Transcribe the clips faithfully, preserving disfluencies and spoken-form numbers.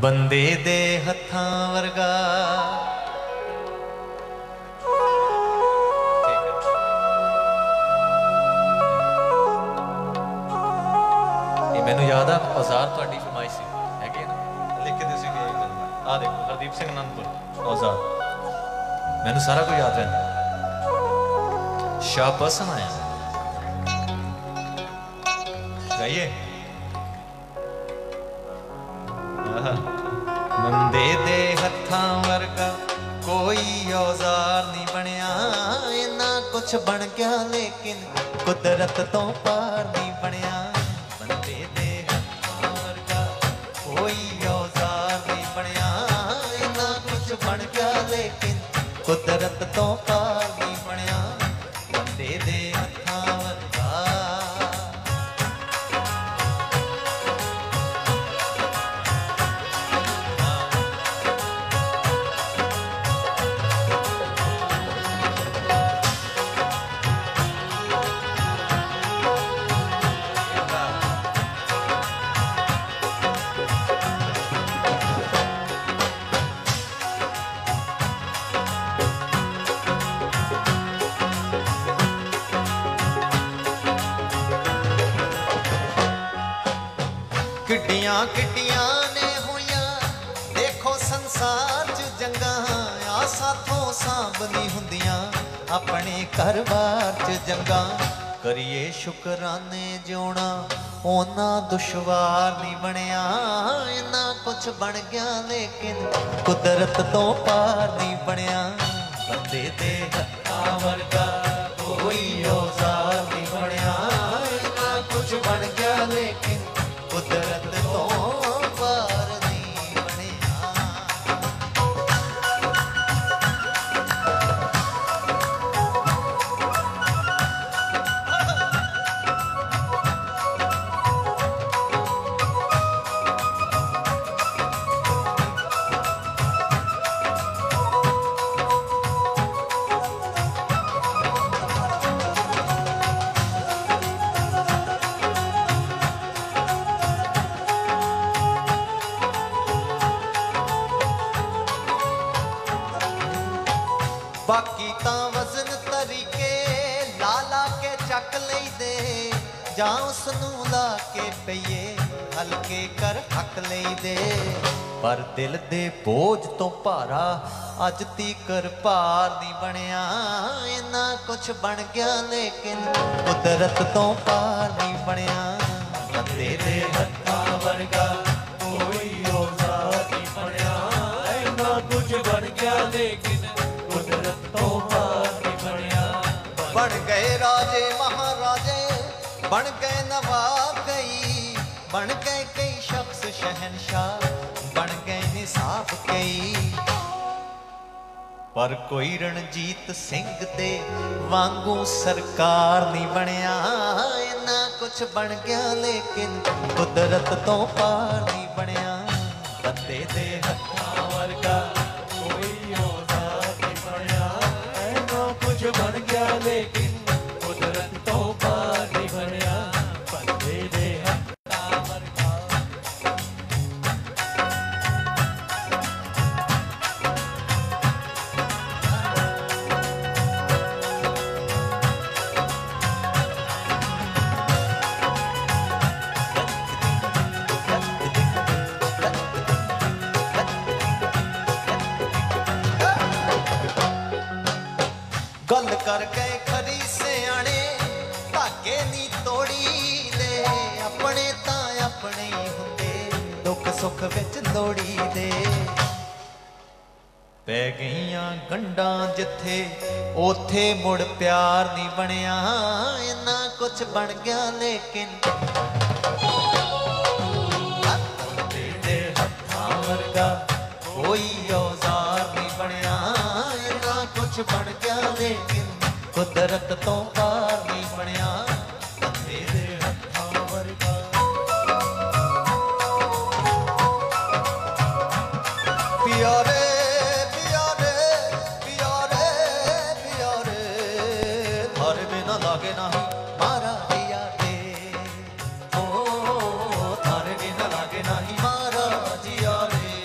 बंदे दे हत्थां वर्गा मैनू याद आ औजार तुहाडी फरमाइश सी है कि ना लिख के तुसीं गए आ देखो हरदीप सिंह आनंदपुर औजार मैनू सारा कुछ याद रहना शाबाश आया गाइए बंदे दे हत्थां वर्गा कोई औजार नहीं बनया इन्ना कुछ बन गया लेकिन कुदरत तो पार नहीं बनया बंदे दे हत्थां वर्गा कोई औजार नहीं बनया इन्ना कुछ बन गया लेकिन कुदरत तो पार नहीं बनया बंदे दे हत्थां वर्गा किड्डियां किड्डियां ने होइयां देखो संसार च जंगा आ साथों सांभनी हुंदियां अपने घर बार च जंगा करिए शुकराने जोना ओना दुश्वार नहीं बनया इन्ना कुछ बन गया लेकिन कुदरत तो पार नहीं बनया बंदे दे हत्थां वर्गा कोई औजार नहीं बनया इन्ना कुछ बन गया लेकिन कुदरत तो पार नहीं बनया बाकी तां वजन तरीके ला ला के चक लईदे जां उसनू ला के पईए हल्के कर हक लईदे पर दिल दे बोझ तो भारा अज तीकर पार नहीं बनया इन्ना कुछ बन गया लेकिन कुदरत तो पार नहीं बनया बंदे दे हत्थां वर्गा कोई औजार नहीं बनया इन्ना कुछ बन गया लेकिन कुदरत तो पार नहीं बनया बन गए राजे महाराजे बन गए नवाब कई बन गए कई शख्स शहनशाह बन गए निसाब कई पर कोई रणजीत सिंह दे वांगू सरकार नहीं बनया इन्ना कुछ बन गया लेकिन कुदरत तो पार नहीं बनया बंदे दे हत्थां वर्गा बन गया लेकिन कुदरत तो पार नहीं बनया बंदे दे हत्थां वर्गा गल कर गए खरी सियाने धागे नी तोड़ी ले अपने तां अपने ही हुंदे दुख सुख विच लोड़ी दे पै गईयां गंढां जिथे ओथे मुड़ प्यार नहीं बनया इन्ना कुछ बन गया लेकिन बंदे दे हत्थां वर्गा कोई औजार नहीं बनया इन्ना कुछ बन गया लेकिन कुदरत तो पार नहीं बनया बंदे दे हत्थां वर्गा प्यारे प्यारे प्यारे प्यारे थारे बिना लागे नहीं मारा दिया दे ओ थारे बिना लागे नहीं मारा जिया रे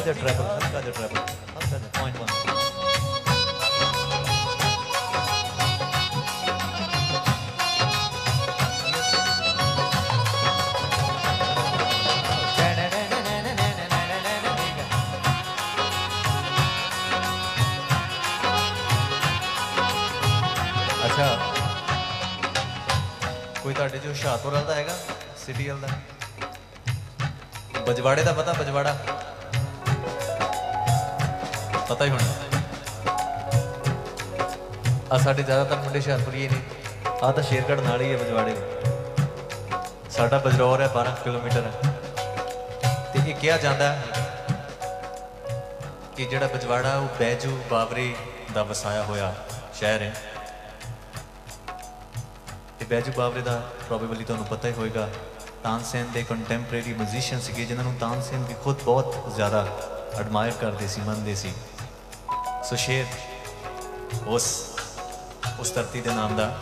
जिहा ट्रैवल हल्का जिहा ट्रैवल हल्का जिहा पॉइंट वन अच्छा कोई तुहाडे जो हुशियारपुर वाला हैगा सिटी वाला बजवाड़े का पता बजवाड़ा पता ही होना आ साढ़े ज़्यादातर मुंडे हुशियारपुरी ही नहीं आ तो शेरगढ़ नाल ही है बजवाड़े साडा बजरौर है बारह किलोमीटर है तो ये कहा जाता है कि जिहड़ा बजवाड़ा वो बैजू बावरी का वसाया होया शहर है बैजू बावरे का प्रोबेबली तुहानूं पता ही होएगा तानसेन के कंटैंपरेरी म्यूजिशियन से जिन्होंने तानसेन भी खुद बहुत ज़्यादा एडमायर करते सी मनते सी सो शेर उस उस धरती के नाम का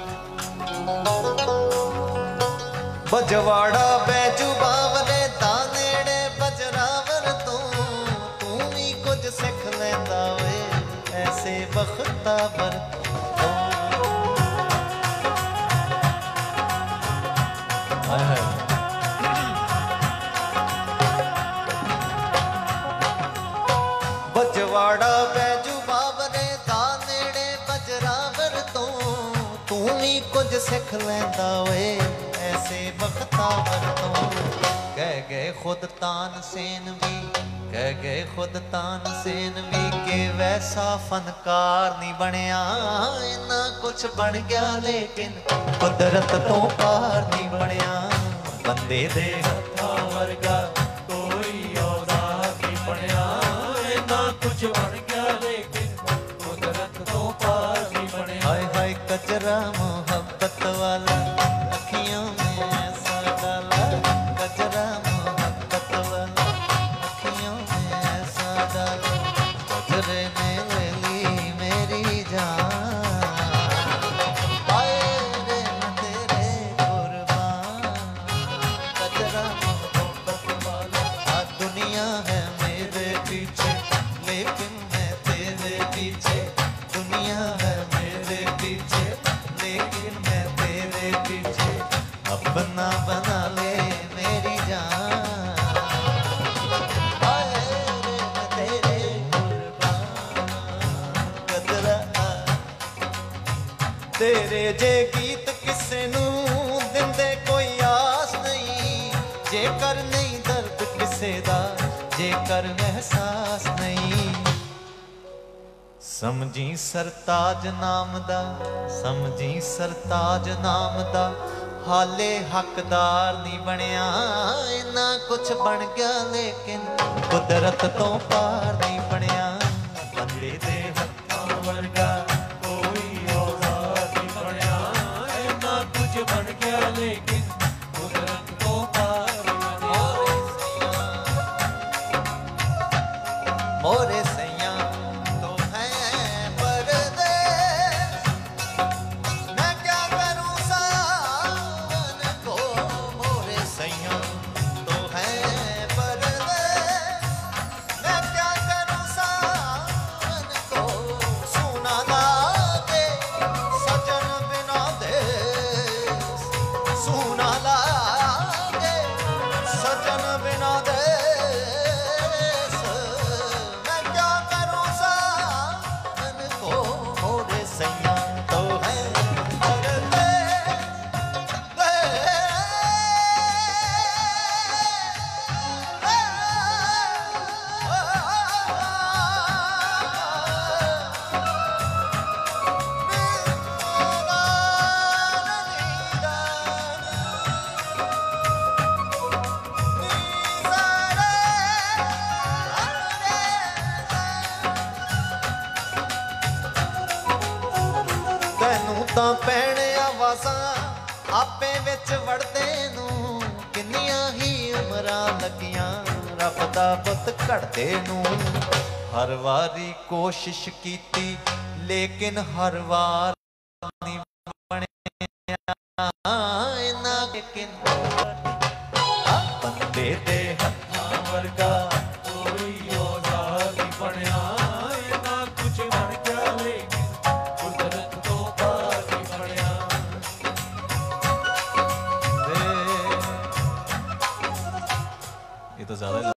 बजवाड़ा बैजू बावरे दा नेड़े बजरावर तू तू भी कुछ सिख लैंदा वे ऐसे बख्तावर बजवाड़ा बैजू बावरे दा नेड़े बजरावर तो तू भी कुछ सिख लैंदा वे ऐसे बख्तावर तो कह गए खुद तानसेन भी कह गए खुद तानसेन भी के वैसा फनकार नहीं बनया इन्ना कुछ बन गया लेकिन कुदरत तो पार नहीं बनया बंदे दे हत्थां वर्गा कोई औजार नहीं बनया इन्ना कुछ बन गया लेकिन कुदरत तो पार नहीं बनया हाय हाय कचरा मोहब्बत वाला अखियों में ऐसा डाला कचरा मोहब्बत वाला अखियों में ऐसा डाला कचरे ने ले ली मेरी जान बना बना ले मेरी जान तेरे कदरा तेरे जे गीत किसे नू दिंदे कोई आस नहीं जेकर नहीं दर्द किसे दा जेकर एहसास नहीं समझी सरताज नाम दा समझी सरताज नाम दा हाले हकदार नहीं बनया इन्ना कुछ बन गया लेकिन कुदरत तो पार नहीं बनया बंदे दे हत्थां वर्गा कोई औजार नहीं बनया इन्ना कुछ बन गया लेकिन कुदरत तो पार नहीं बनया मोरे सैया तो है परदेस मैं क्या करूं सावन को मोरे सैया तो है परदेस मैं क्या करूं सावन को सुना लागे सजन बिना देस सुना लागे सजन बिना देस मैं क्या करूं सावन को मोरे सैया तो है ਤਾਂ ਪੈਣ ਆਵਾਜ਼ਾਂ ਆਪੇ ਵਿੱਚ ਵੜਦੇ ਨੂੰ ਕਿੰਨੀਆਂ ਹੀ ਉਮਰਾਂ ਲੱਗੀਆਂ ਰੱਬ ਦਾ ਬੁੱਤ ਘੜਦੇ ਨੂੰ ਹਰ ਵਾਰੀ ਕੋਸ਼ਿਸ਼ ਕੀਤੀ ਲੇਕਿਨ ਹਰ ਵਾਰ ਨਹੀਂ ਬਣਿਆ ਇਹਨਾਂ ਲੇਕਿਨ